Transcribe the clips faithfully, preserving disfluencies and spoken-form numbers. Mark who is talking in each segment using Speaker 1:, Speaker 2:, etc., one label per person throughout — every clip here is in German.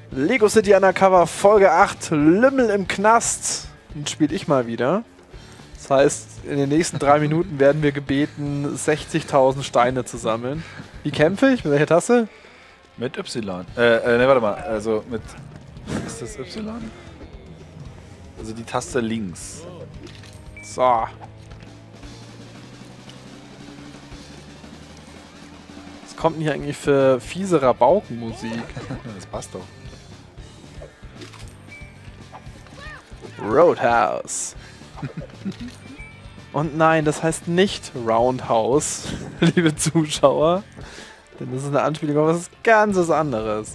Speaker 1: Lego City Undercover Folge acht, Lümmel im Knast. Und spiele ich mal wieder. Das heißt, in den nächsten drei Minuten werden wir gebeten, sechzigtausend Steine zu sammeln. Wie kämpfe ich? Mit welcher Taste?
Speaker 2: Mit Y. Äh, äh, ne, warte mal. Also mit... Ist das Y? Also die Taste links.
Speaker 1: So. Was kommt denn hier eigentlich für fiese Rabaukenmusik?
Speaker 2: Das passt doch.
Speaker 1: Roadhouse. Und nein, das heißt nicht Roundhouse, liebe Zuschauer. Denn das ist eine Anspielung auf was ganz was anderes.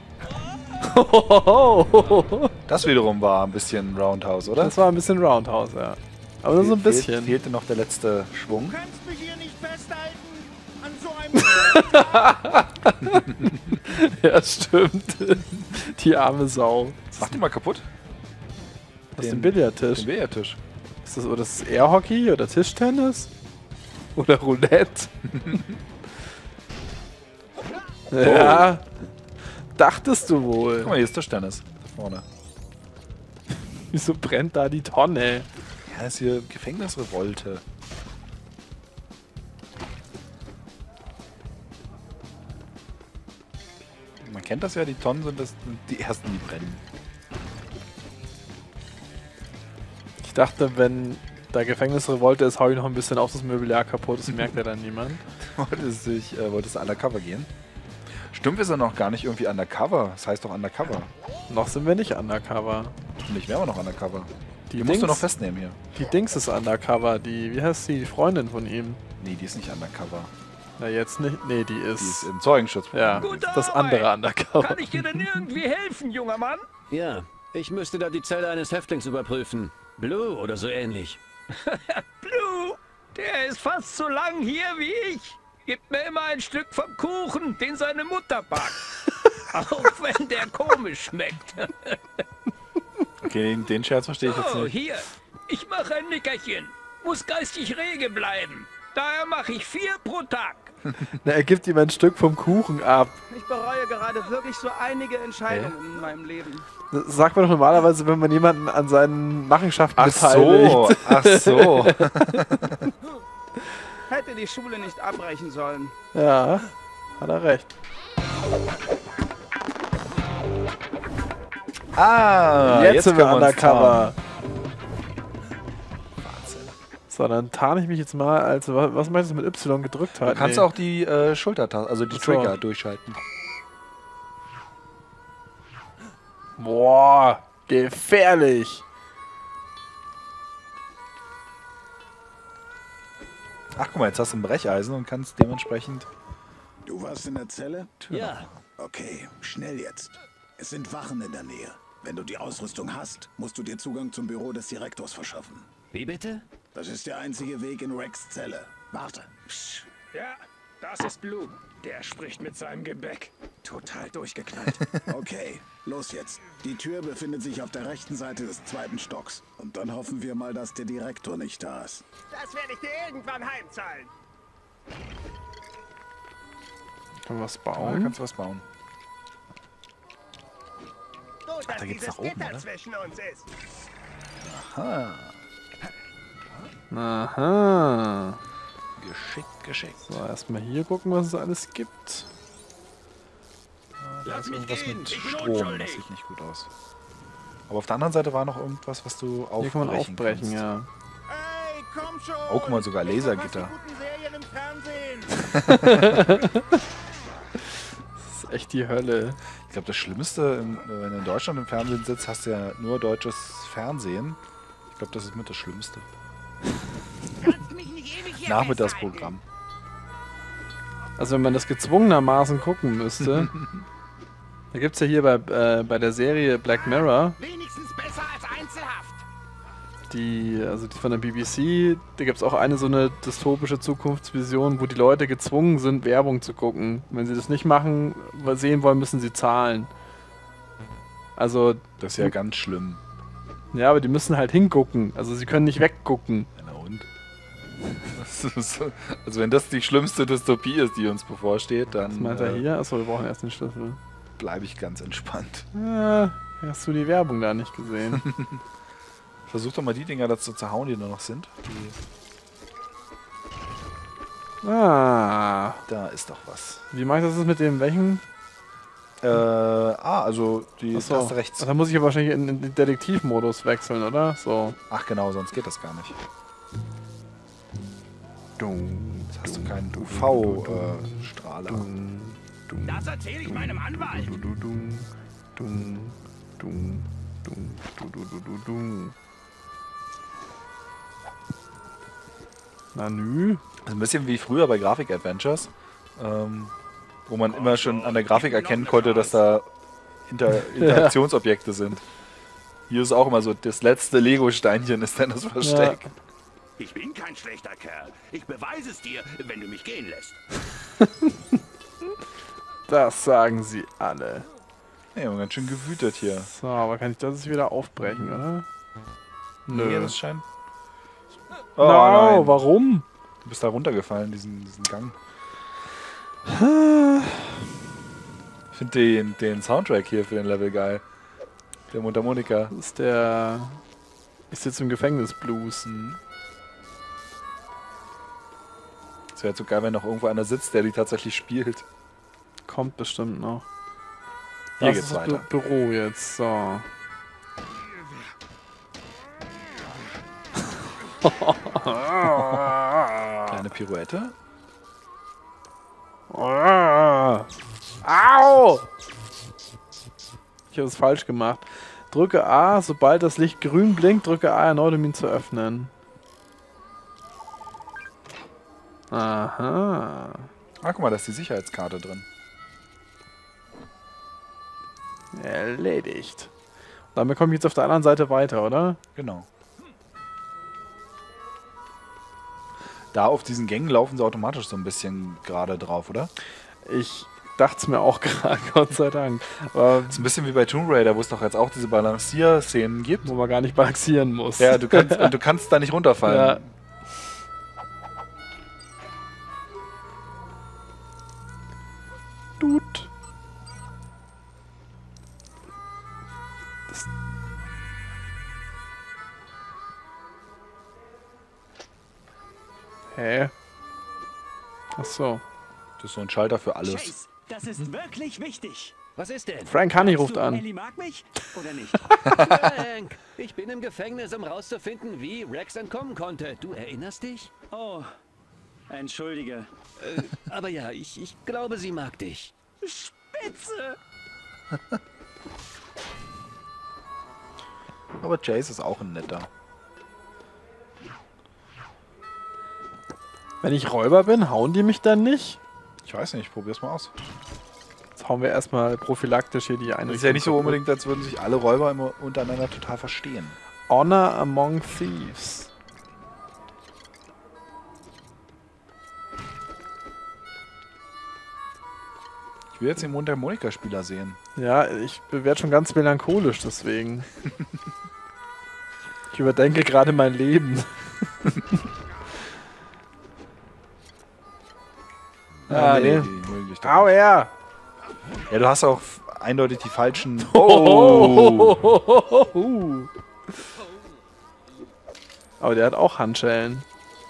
Speaker 2: Das wiederum war ein bisschen Roundhouse, oder?
Speaker 1: Das war ein bisschen Roundhouse, ja. Aber nur so ein bisschen.
Speaker 2: Fehl, fehlte noch der letzte Schwung.
Speaker 3: Du kannst mich hier nicht festhalten an so einem...
Speaker 1: Ja, stimmt. Die arme Sau.
Speaker 2: Mach die mal kaputt.
Speaker 1: Das ist ein Billardtisch.
Speaker 2: Den Billardtisch.
Speaker 1: Ist das, oder das ist Airhockey oder Tischtennis? Oder Roulette? Ja. Dachtest du wohl.
Speaker 2: Guck mal, hier ist Tischtennis. Da vorne.
Speaker 1: Wieso brennt da die Tonne?
Speaker 2: Ja, ist hier Gefängnisrevolte. Man kennt das ja, die Tonnen sind das die ersten, die brennen.
Speaker 1: Ich dachte, wenn da Gefängnisrevolte ist, hau ich noch ein bisschen auf das Mobiliar kaputt, das merkt ja dann niemand.
Speaker 2: Wolltest du dich, äh, wolltest du undercover gehen? Stimmt, wir sind noch gar nicht irgendwie undercover. Das heißt doch undercover.
Speaker 1: Noch sind wir nicht undercover.
Speaker 2: Nicht wären wir noch undercover.
Speaker 1: Die
Speaker 2: Die musst du
Speaker 1: Dings-
Speaker 2: noch festnehmen hier.
Speaker 1: Die Dings ist undercover, die, wie heißt sie, die Freundin von ihm?
Speaker 2: Nee, die ist nicht undercover.
Speaker 1: Na jetzt nicht, nee, die
Speaker 2: Die
Speaker 1: ist,
Speaker 2: ist im Zeugenschutz.
Speaker 1: ja,
Speaker 3: Gute
Speaker 1: das
Speaker 3: Arbeit.
Speaker 1: andere undercover.
Speaker 3: Kann ich dir denn irgendwie helfen, junger Mann?
Speaker 4: Ja, ich müsste da die Zelle eines Häftlings überprüfen. Blue oder so ähnlich.
Speaker 3: Blue, der ist fast so lang hier wie ich. Gibt mir immer ein Stück vom Kuchen, den seine Mutter backt. Auch wenn der komisch schmeckt.
Speaker 2: Okay, den, den Scherz verstehe ich jetzt
Speaker 3: Oh,
Speaker 2: nicht.
Speaker 3: hier. Ich mache ein Nickerchen. Muss geistig rege bleiben. Daher mache ich vier pro Tag.
Speaker 1: Na, er gibt ihm ein Stück vom Kuchen ab.
Speaker 5: Ich bereue gerade wirklich so einige Entscheidungen in meinem Leben.
Speaker 1: Das sagt man doch normalerweise, wenn man jemanden an seinen Machenschaften
Speaker 2: Ach so,
Speaker 1: beteiligt.
Speaker 2: ach so.
Speaker 5: Hätte die Schule nicht abbrechen sollen.
Speaker 1: Ja, hat er recht.
Speaker 2: Ah,
Speaker 1: jetzt, sind wir
Speaker 2: können uns
Speaker 1: undercover.
Speaker 2: tarnen.
Speaker 1: So, dann tarne ich mich jetzt mal als, was, was meinst du mit Y gedrückt hat?
Speaker 2: Du kannst
Speaker 1: Nee.
Speaker 2: auch die äh, Schultertaste, also die
Speaker 1: Ach so.
Speaker 2: Trigger durchschalten.
Speaker 1: Boah, gefährlich.
Speaker 2: Ach, guck mal, jetzt hast du ein Brecheisen und kannst dementsprechend...
Speaker 6: Du warst in der Zelle?
Speaker 4: Ja,
Speaker 6: Okay, schnell jetzt. Es sind Wachen in der Nähe. Wenn du die Ausrüstung hast, musst du dir Zugang zum Büro des Direktors verschaffen.
Speaker 4: wie bitte?
Speaker 6: Das ist der einzige Weg in Rex' Zelle. Warte. Psst.
Speaker 3: Ja, das ist Blue. Der spricht mit seinem Gebäck.
Speaker 6: Total durchgeknallt. Okay, los jetzt. Die Tür befindet sich auf der rechten Seite des zweiten Stocks. Und dann hoffen wir mal, dass der Direktor nicht da ist.
Speaker 3: Das werde ich dir irgendwann heimzahlen.
Speaker 1: Kann man was
Speaker 2: Da
Speaker 1: bauen?
Speaker 2: kannst du was bauen.
Speaker 3: So, dass
Speaker 2: da geht's
Speaker 3: dieses
Speaker 2: nach oben,
Speaker 3: Gitter
Speaker 2: oder?
Speaker 3: zwischen uns ist.
Speaker 2: Aha.
Speaker 1: Aha.
Speaker 2: Geschickt, geschickt.
Speaker 1: So, erstmal hier gucken, was es alles gibt.
Speaker 2: Da ist
Speaker 3: mich
Speaker 2: irgendwas
Speaker 3: gehen,
Speaker 2: mit
Speaker 3: ich bin
Speaker 2: Strom,
Speaker 3: unschuldig.
Speaker 2: das sieht nicht gut aus. Aber auf der anderen Seite war noch irgendwas, was du aufbrechen
Speaker 1: Hier kann man aufbrechen,
Speaker 2: kannst.
Speaker 1: ja.
Speaker 3: Hey, komm schon.
Speaker 2: Oh, guck mal, sogar
Speaker 3: Ich verpasse
Speaker 2: Lasergitter.
Speaker 3: die guten Serien im Fernsehen.
Speaker 1: Das ist echt die Hölle.
Speaker 2: Ich glaube, das Schlimmste, im, wenn du in Deutschland im Fernsehen sitzt, hast du ja nur deutsches Fernsehen. Ich glaube, das ist mit das Schlimmste.
Speaker 3: Kannst mich nicht ewig hier
Speaker 2: Nachmittagsprogramm.
Speaker 1: Also wenn man das gezwungenermaßen gucken müsste. Da gibt es ja hier bei, äh, bei der Serie Black Mirror,
Speaker 3: festhalten. Wenigstens besser als Einzelhaft.
Speaker 1: die, also die von der B B C, da gibt es auch eine so eine dystopische Zukunftsvision, wo die Leute gezwungen sind, Werbung zu gucken. Wenn sie das nicht machen, weil sehen wollen, müssen sie zahlen. Also,
Speaker 2: Das ist ja ganz schlimm.
Speaker 1: ja, aber die müssen halt hingucken. Also sie können nicht weggucken.
Speaker 2: Ja, na und? Das ist- Also wenn das die schlimmste Dystopie ist, die uns bevorsteht, dann...
Speaker 1: Was meint er
Speaker 2: äh,
Speaker 1: hier? Achso, wir brauchen erst den Schlüssel.
Speaker 2: bleibe ich ganz entspannt.
Speaker 1: Ja, hast du die Werbung da nicht gesehen?
Speaker 2: Versuch doch mal die Dinger dazu zu hauen, die da noch sind. Die,
Speaker 1: Ah.
Speaker 2: da ist doch was.
Speaker 1: Wie mache ich das jetzt mit dem welchen?
Speaker 2: Äh, ah, also die
Speaker 1: Achso.
Speaker 2: Taste rechts.
Speaker 1: Da muss ich ja wahrscheinlich in, in den Detektivmodus wechseln, oder? So.
Speaker 2: Ach genau, sonst geht das gar nicht.
Speaker 1: Dung,
Speaker 2: Jetzt hast du
Speaker 1: dung,
Speaker 2: keinen
Speaker 1: dung,
Speaker 2: U V-Strahler.
Speaker 1: dung, dung,
Speaker 3: Das erzähle ich meinem Anwalt.
Speaker 1: dung, dung, dung, dung, dung, dung, dung, dung, dung. Na nü.
Speaker 2: Das ist ein bisschen wie früher bei Grafik-Adventures, ähm, wo man immer schon an der Grafik erkennen konnte, dass da Inter Interaktionsobjekte sind. Hier ist auch immer so, das letzte Lego-Steinchen ist dann das Versteck.
Speaker 1: Ja.
Speaker 3: Ich bin kein schlechter Kerl. Ich beweise es dir, wenn du mich gehen lässt.
Speaker 1: Das sagen sie alle.
Speaker 2: Ja, ganz schön gewütet hier.
Speaker 1: So, aber kann ich das jetzt wieder aufbrechen, oder?
Speaker 2: Nee, das scheint...
Speaker 1: Oh,
Speaker 2: Oh,
Speaker 1: no,
Speaker 2: nein.
Speaker 1: warum?
Speaker 2: Du bist da runtergefallen, diesen, diesen Gang. Ich finde den, den Soundtrack hier für den Level geil. Der Mundharmonika.
Speaker 1: Das ist der... Ich sitze im Gefängnis Blues.
Speaker 2: Mhm. Es wäre so geil, wenn noch irgendwo einer sitzt, der die tatsächlich spielt.
Speaker 1: Kommt bestimmt noch.
Speaker 2: Hier
Speaker 1: Das
Speaker 2: geht's
Speaker 1: ist das
Speaker 2: weiter.
Speaker 1: Bü Büro jetzt, so.
Speaker 2: Kleine Pirouette.
Speaker 1: Au! Ich habe es falsch gemacht. Drücke A, sobald das Licht grün blinkt, drücke A erneut, um ihn zu öffnen. Aha.
Speaker 2: Ah, guck mal, da ist die Sicherheitskarte drin.
Speaker 1: Erledigt. Damit komme ich jetzt auf der anderen Seite weiter, oder?
Speaker 2: Genau. Da auf diesen Gängen laufen sie automatisch so ein bisschen gerade drauf, oder?
Speaker 1: Ich dachte es mir auch gerade, Gott sei Dank. Aber
Speaker 2: Das ist ein bisschen wie bei Tomb Raider, wo es doch jetzt auch diese Balancier-Szenen gibt.
Speaker 1: wo man gar nicht balancieren muss.
Speaker 2: Ja, du kannst, und du kannst da nicht runterfallen.
Speaker 1: Ja. Tut. Das Hä? Ach so.
Speaker 2: Das ist so ein Schalter für alles.
Speaker 5: Chase, das ist wirklich wichtig.
Speaker 4: Was ist denn?
Speaker 1: Frank Honey
Speaker 5: Glaubst
Speaker 1: ruft
Speaker 5: du,
Speaker 1: an.
Speaker 5: Ellie mag mich oder nicht?
Speaker 4: Frank, ich bin im Gefängnis, um rauszufinden, wie Rex entkommen konnte. Du erinnerst dich?
Speaker 5: Oh, entschuldige.
Speaker 4: Äh, aber ja, ich, ich glaube, sie mag dich.
Speaker 5: Spitze!
Speaker 2: Aber Jace ist auch ein netter.
Speaker 1: Wenn ich Räuber bin, hauen die mich dann nicht?
Speaker 2: Ich weiß nicht, probier's mal aus.
Speaker 1: Jetzt hauen wir erstmal prophylaktisch hier die eine.
Speaker 2: Das ist ja nicht so unbedingt, als würden sich alle Räuber immer untereinander total verstehen.
Speaker 1: Honor among Thieves.
Speaker 2: Ich will jetzt den Mundharmonika-Spieler sehen.
Speaker 1: Ja, ich werde schon ganz melancholisch deswegen. Ich überdenke gerade mein Leben. Ah, nee.
Speaker 2: die mögen dich doch
Speaker 1: Au,
Speaker 2: nicht.
Speaker 1: ja!
Speaker 2: Ja, du hast auch f- eindeutig die falschen...
Speaker 1: Oh. Aber der hat auch Handschellen.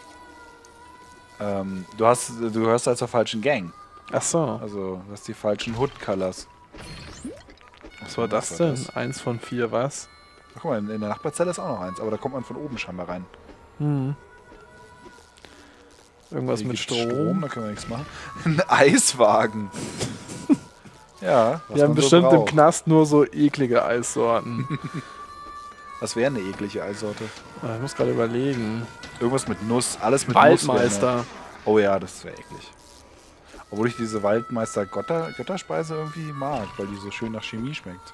Speaker 2: Ähm, du, hast, du gehörst halt zur falschen Gang.
Speaker 1: Ach so.
Speaker 2: Also, du hast die falschen Hood-Colors.
Speaker 1: Was war das
Speaker 2: was war
Speaker 1: denn?
Speaker 2: das?
Speaker 1: Eins von vier, was?
Speaker 2: Ach, guck mal, in in der Nachbarzelle ist auch noch eins, aber da kommt man von oben scheinbar rein.
Speaker 1: Hm. Irgendwas
Speaker 2: Hier
Speaker 1: mit
Speaker 2: gibt's
Speaker 1: Strom.
Speaker 2: da können wir nichts machen. Ein Eiswagen. Ja, was
Speaker 1: Wir haben
Speaker 2: man so
Speaker 1: bestimmt im
Speaker 2: braucht.
Speaker 1: Knast nur so eklige Eissorten.
Speaker 2: Was wäre eine eklige Eissorte?
Speaker 1: Ah, ich muss gerade überlegen.
Speaker 2: Irgendwas mit Nuss, alles mit Nuss. wäre
Speaker 1: Waldmeister.
Speaker 2: eine- Oh ja, das wäre eklig. Obwohl ich diese Waldmeister-Götterspeise irgendwie mag, weil die so schön nach Chemie schmeckt.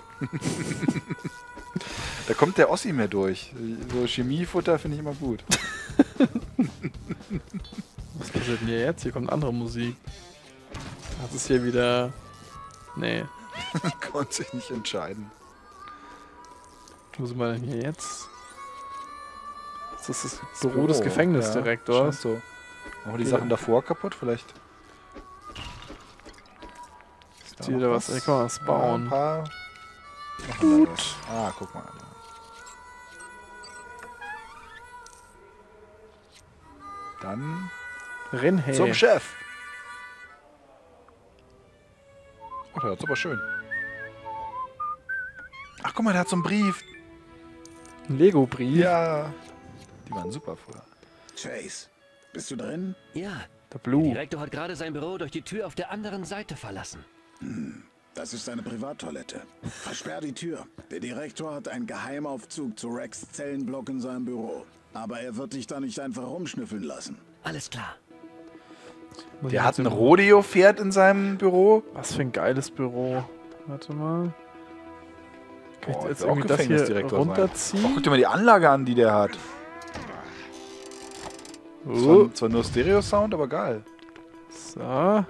Speaker 2: Da kommt der Ossi mehr durch. So Chemiefutter finde ich immer gut.
Speaker 1: Was passiert denn hier jetzt? Hier kommt andere Musik. Das ist hier wieder... Nee.
Speaker 2: Konnte sich nicht entscheiden.
Speaker 1: Wo sind wir denn hier jetzt? Ist das das Büro des Gefängnisdirektors?
Speaker 2: scheint So. Machen wir die
Speaker 1: Okay.
Speaker 2: Sachen davor kaputt vielleicht?
Speaker 1: die wieder was. Ey, guck mal, das
Speaker 2: Ja, ein
Speaker 1: bauen.
Speaker 2: paar. Gut. Ah, guck mal. Dann
Speaker 1: Rinhä.
Speaker 2: zum Chef. Oh, der hat's aber schön. Ach, guck mal, der hat so einen Brief.
Speaker 1: Ein Lego-Brief.
Speaker 2: Ja. Die waren super früher.
Speaker 6: Chase, bist du drin?
Speaker 4: Ja,
Speaker 1: Der
Speaker 4: der
Speaker 1: Blue.
Speaker 4: Direktor hat gerade sein Büro durch die Tür auf der anderen Seite verlassen.
Speaker 6: Das ist seine Privattoilette. Versperr die Tür. Der Direktor hat einen Geheimaufzug zu Rex' Zellenblock in seinem Büro. Aber er wird dich da nicht einfach rumschnüffeln lassen.
Speaker 4: Alles klar.
Speaker 1: Muss ich
Speaker 2: Der hat
Speaker 1: jetzt
Speaker 2: ein
Speaker 1: im-
Speaker 2: Rodeo-Pferd in seinem Büro.
Speaker 1: Was für ein geiles Büro. Warte mal. Kann
Speaker 2: Boah,
Speaker 1: ich jetzt
Speaker 2: will auch
Speaker 1: irgendwie das hier
Speaker 2: Gefängnisdirektor sein.
Speaker 1: runterziehen?
Speaker 2: Oh, guck dir mal die Anlage an, die der hat.
Speaker 1: Oh.
Speaker 2: Zwar, zwar nur Stereo-Sound, aber geil.
Speaker 1: So.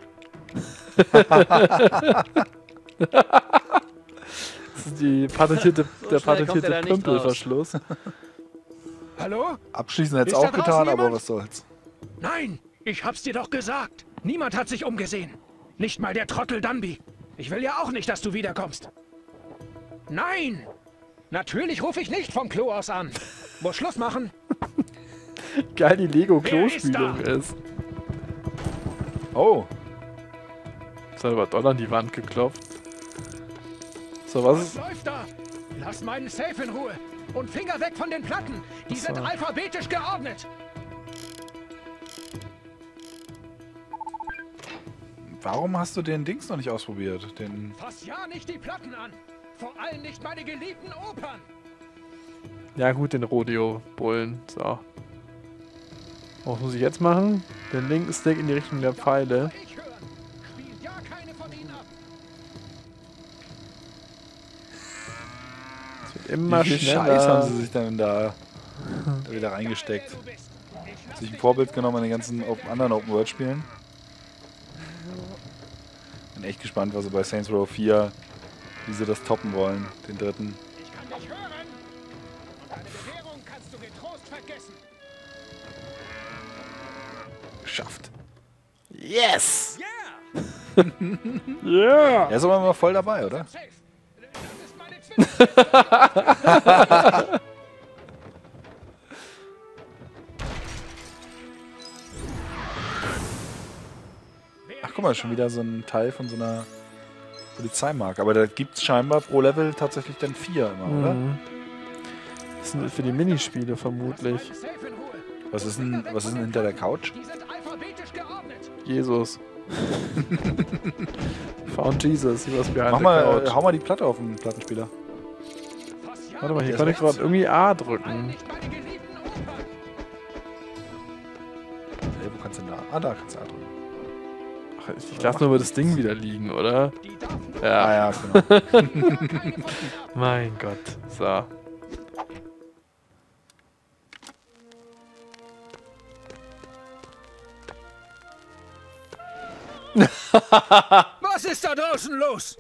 Speaker 1: Das ist die patentierte,
Speaker 4: So
Speaker 1: der
Speaker 4: schnell kommt
Speaker 1: patentierte
Speaker 4: er da nicht
Speaker 1: Pümpelverschluss.
Speaker 7: Hallo?
Speaker 2: Abschließen hätte es
Speaker 7: Ist da
Speaker 2: auch
Speaker 7: draußen
Speaker 2: getan, aber
Speaker 7: jemand?
Speaker 2: was soll's.
Speaker 7: Nein, ich hab's dir doch gesagt. Niemand hat sich umgesehen. Nicht mal der Trottel Dunby. Ich will ja auch nicht, dass du wiederkommst. Nein! Natürlich rufe ich nicht vom Klo aus an. Muss Schluss machen.
Speaker 1: Geil, die
Speaker 7: Wer ist
Speaker 1: Lego-Klospülung
Speaker 7: da?
Speaker 1: ist.
Speaker 2: Oh,
Speaker 1: Das hat aber doll an die Wand geklopft. So, was
Speaker 7: Was
Speaker 1: ist.
Speaker 7: läuft da? Lass meinen Safe in Ruhe. Und Finger weg von den Platten. Die
Speaker 1: Ach so.
Speaker 7: sind alphabetisch geordnet.
Speaker 2: warum hast du den Dings noch nicht ausprobiert? Den
Speaker 7: Fass ja nicht die Platten an. Vor allem nicht meine geliebten Opern.
Speaker 1: Ja, gut, den Rodeo-Bullen. So. Was muss ich jetzt machen? Den linken Stick in die Richtung der Pfeile.
Speaker 7: Ich hören. Spielt ja keine von ihnen ab.
Speaker 1: Es wird immer
Speaker 2: Wie viel
Speaker 1: schneller.
Speaker 2: Scheiß haben sie sich denn da, da wieder reingesteckt?
Speaker 7: Du bist. Ich lass
Speaker 2: Sich ein
Speaker 7: dich
Speaker 2: Vorbild genommen an den ganzen open, anderen Open-World-Spielen. Bin echt gespannt, was sie bei Saints Row vier, wie sie das toppen wollen, den dritten.
Speaker 7: Ich kann dich hören. Und deine Bewährung kannst du getrost vergessen.
Speaker 2: Geschafft.
Speaker 1: Yes!
Speaker 7: Yeah!
Speaker 1: Yeah!
Speaker 2: Er ist aber immer voll dabei, oder?
Speaker 7: Safe. Das ist meine Zwillingsschwester.
Speaker 2: Ach guck mal, schon wieder so ein Teil von so einer Polizeimarke. Aber da gibt es scheinbar pro Level tatsächlich dann vier immer, oder?
Speaker 1: Mhm. Das sind für die Minispiele vermutlich.
Speaker 7: Safe in Ruhe.
Speaker 2: Was ist denn, was ist denn hinter der Couch?
Speaker 7: Die sind alphabetisch geordnet.
Speaker 1: Jesus. Found Jesus, he was behind
Speaker 2: Mach
Speaker 1: the
Speaker 2: mal,
Speaker 1: couch.
Speaker 2: äh, hau mal die Platte auf den Plattenspieler.
Speaker 7: Fass ja
Speaker 1: Warte mal, hier
Speaker 2: Der
Speaker 1: kann
Speaker 2: ist
Speaker 1: ich gerade irgendwie A
Speaker 7: vor allem
Speaker 1: drücken.
Speaker 7: nicht meine geliebten Opern.
Speaker 2: Hey, wo kannst du denn da? Ah, da kannst du A drücken.
Speaker 1: Ach, ich ich lasse nur über das Ding wieder liegen, oder?
Speaker 7: Die darf nur
Speaker 1: Ja.
Speaker 2: Ah ja, genau.
Speaker 7: keine von ihnen ab.
Speaker 1: Mein Gott. So.
Speaker 7: Was ist da draußen los?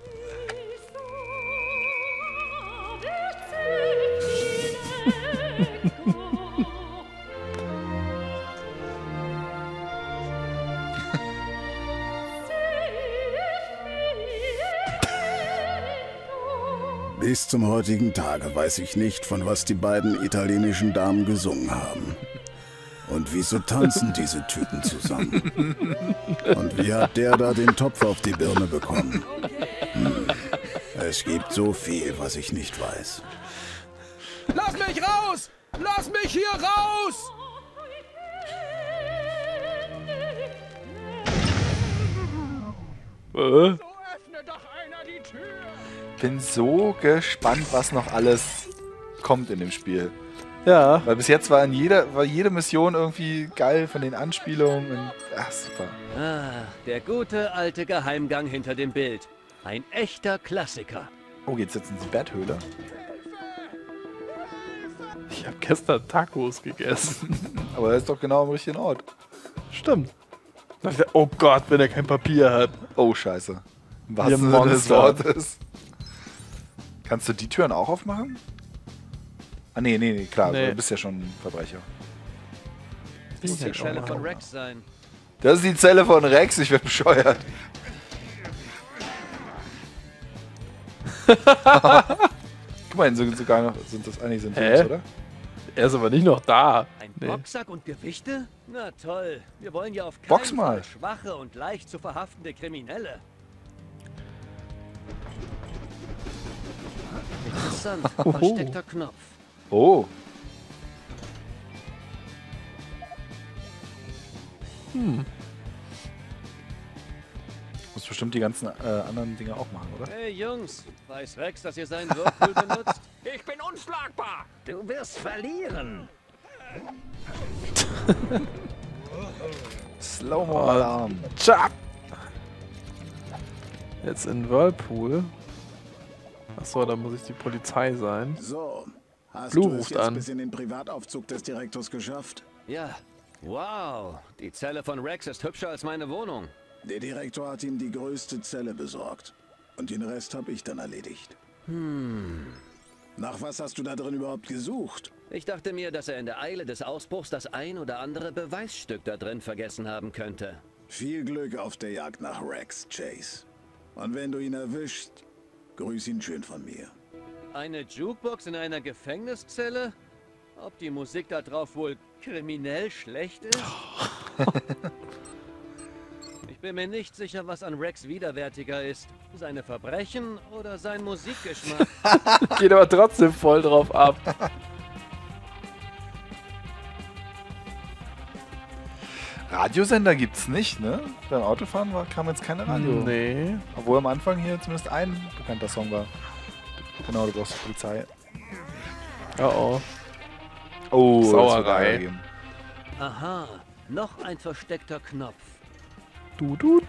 Speaker 6: Bis zum heutigen Tage weiß ich nicht, von was die beiden italienischen Damen gesungen haben. Und wieso tanzen diese Typen zusammen? Und wie hat der da den Topf auf die Birne bekommen? Hm. Es gibt so viel, was ich nicht weiß.
Speaker 7: Lass mich raus! Lass mich hier raus!
Speaker 1: Äh?
Speaker 7: So öffne doch einer die Tür!
Speaker 2: Bin so gespannt, was noch alles kommt in dem Spiel.
Speaker 1: Ja.
Speaker 2: Weil bis jetzt war in jeder, war jede Mission irgendwie geil von den Anspielungen. Und, ach, super.
Speaker 4: Ah, der gute alte Geheimgang hinter dem Bild. Ein echter Klassiker.
Speaker 2: Oh, geht's jetzt in die Betthöhle?
Speaker 1: Ich habe gestern Tacos gegessen.
Speaker 2: Aber er ist doch genau am richtigen Ort.
Speaker 1: Stimmt. Da dachte ich, oh Gott, wenn er kein Papier hat.
Speaker 2: Oh, scheiße. Was
Speaker 1: Ihr
Speaker 2: des
Speaker 1: Monster.
Speaker 2: Wortes. Kannst du die Türen auch aufmachen? Ah, nee, nee, nee, klar.
Speaker 1: Nee.
Speaker 2: Du bist ja schon ein Verbrecher.
Speaker 4: Das muss die
Speaker 1: halt auch
Speaker 4: Zelle
Speaker 1: mal.
Speaker 4: von Rex sein.
Speaker 2: Das ist die Zelle von Rex, ich werde bescheuert. Guck mal, so, sogar noch sind das eigentlich sind
Speaker 1: Hä?
Speaker 2: Jungs, oder?
Speaker 1: Er ist aber nicht noch da.
Speaker 4: Ein
Speaker 1: Nee.
Speaker 4: Boxsack und Gewichte? Na toll. Wir wollen ja auf
Speaker 2: Box
Speaker 4: keinen
Speaker 2: mal.
Speaker 4: Fall schwache und leicht zu verhaftende Kriminelle. Interessant. Versteckter Knopf.
Speaker 2: Oh.
Speaker 1: Hm.
Speaker 2: Muss bestimmt die ganzen äh, anderen Dinge auch machen, oder?
Speaker 4: Hey Jungs, weiß Rex, dass ihr seinen Whirlpool benutzt?
Speaker 3: Ich bin unschlagbar.
Speaker 4: Du wirst verlieren.
Speaker 2: Slow-Mo-Alarm.
Speaker 1: Tschak! Jetzt in Whirlpool. Achso, da muss ich die Polizei sein.
Speaker 6: So, hast
Speaker 1: Blue
Speaker 6: du es
Speaker 1: ruft
Speaker 6: jetzt
Speaker 1: an.
Speaker 6: bis in den Privataufzug des Direktors geschafft?
Speaker 4: Ja. Wow. Die Zelle von Rex ist hübscher als meine Wohnung.
Speaker 6: Der Direktor hat ihm die größte Zelle besorgt. Und den Rest habe ich dann erledigt.
Speaker 4: Hm.
Speaker 6: Nach was hast du da drin überhaupt gesucht?
Speaker 4: Ich dachte mir, dass er in der Eile des Ausbruchs das ein oder andere Beweisstück da drin vergessen haben könnte.
Speaker 6: Viel Glück auf der Jagd nach Rex, Chase. Und wenn du ihn erwischst, grüß ihn schön von mir.
Speaker 4: Eine Jukebox in einer Gefängniszelle? Ob die Musik da drauf wohl kriminell schlecht ist? Ich bin mir nicht sicher, was an Rex widerwärtiger ist. Seine Verbrechen oder sein Musikgeschmack.
Speaker 1: Geht aber trotzdem voll drauf ab.
Speaker 2: Radiosender gibt's nicht, ne? Beim Autofahren war, kam jetzt keine Radio.
Speaker 1: Nee.
Speaker 2: Obwohl am Anfang hier zumindest ein bekannter Song war. Genau, du brauchst die Polizei.
Speaker 1: Oh oh.
Speaker 2: Oh, das wird
Speaker 1: Sauerei.
Speaker 2: Ärger geben.
Speaker 4: Aha, noch ein versteckter Knopf.
Speaker 1: Du tut.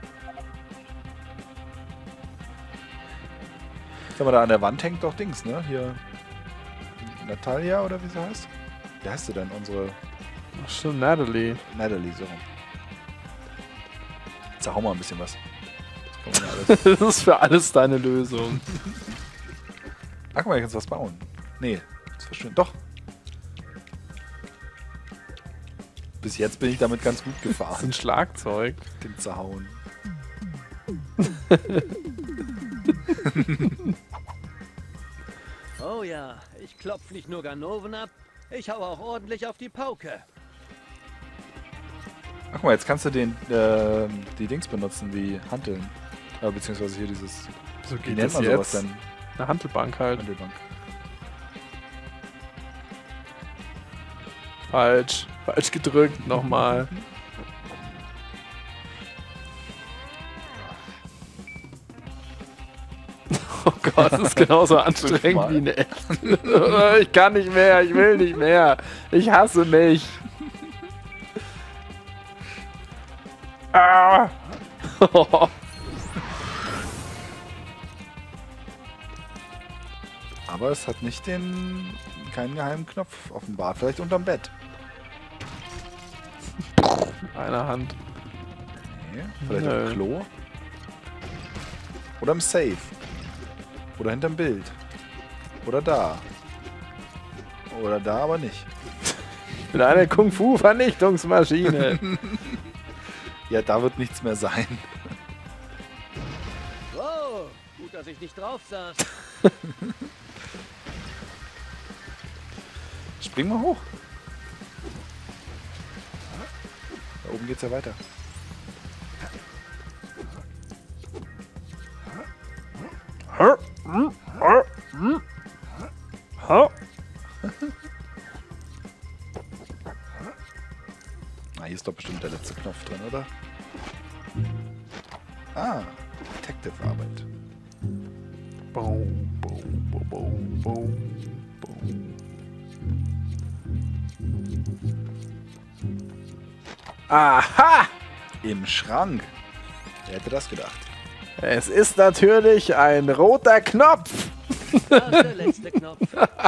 Speaker 2: Sag mal, da an der Wand hängt doch Dings, ne? Hier. Natalia oder wie sie heißt? Wie heißt sie denn? Unsere
Speaker 1: Ach stimmt, Natalie.
Speaker 2: Natalie, so rum. Zerhau mal ein bisschen was. Das kann man ja alles.
Speaker 1: Das ist für alles deine Lösung.
Speaker 2: Ach, guck mal, ich kann was bauen. Nee, das verschwindet. Doch. Bis jetzt bin ich damit ganz gut
Speaker 1: Das ist
Speaker 2: gefahren.
Speaker 1: ein Schlagzeug.
Speaker 2: Den zerhauen.
Speaker 4: Oh ja, ich klopf nicht nur Ganoven ab, ich hau auch ordentlich auf die Pauke.
Speaker 2: Ach, guck mal, jetzt kannst du den, äh, die Dings benutzen wie Hanteln. Äh, beziehungsweise hier dieses.
Speaker 1: So
Speaker 2: Wie
Speaker 1: geht
Speaker 2: nennt
Speaker 1: das
Speaker 2: man sowas
Speaker 1: jetzt.
Speaker 2: denn?
Speaker 1: Eine Hantelbank halt.
Speaker 2: Handelbank.
Speaker 1: Falsch. Falsch gedrückt. Nochmal. Oh Gott, das ist genauso anstrengend wie eine echte. Ich kann nicht mehr, ich will nicht mehr. Ich hasse mich. Ah.
Speaker 2: Aber es hat nicht den. Keinen geheimen Knopf offenbart. Vielleicht unterm Bett.
Speaker 1: Eine Hand.
Speaker 2: Nee, vielleicht
Speaker 1: Nö.
Speaker 2: im Klo. Oder im Safe. Oder hinterm Bild. Oder da. Oder da, aber nicht.
Speaker 1: Mit einer Kung-Fu-Vernichtungsmaschine.
Speaker 2: Ja, da wird nichts mehr sein.
Speaker 4: Wow, gut, dass ich nicht drauf saß.
Speaker 2: Spring mal hoch. Da oben geht's ja weiter. Ah, hier ist doch bestimmt der letzte Knopf drin, oder? Ah, Detective-Arbeit.
Speaker 1: Boom, boom, boom, boom, boom, boom. Aha!
Speaker 2: Im Schrank. Wer hätte das gedacht?
Speaker 1: Es ist natürlich ein roter Knopf.
Speaker 4: Da ist der letzte Knopf.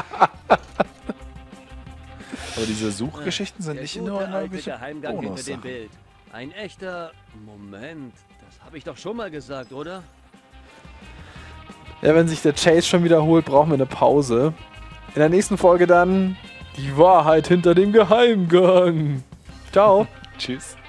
Speaker 2: Aber diese Suchgeschichten sind
Speaker 4: Der
Speaker 2: nicht
Speaker 4: gute
Speaker 2: nur
Speaker 4: alte
Speaker 2: irgendwelche
Speaker 4: Geheimgang hinter dem
Speaker 2: Bonussachen.
Speaker 4: Bild. Ein echter... Moment, das habe ich doch schon mal gesagt, oder?
Speaker 1: Ja, wenn sich der Chase schon wiederholt, brauchen wir eine Pause. In der nächsten Folge dann die Wahrheit hinter dem Geheimgang. Ciao.
Speaker 2: Tschüss.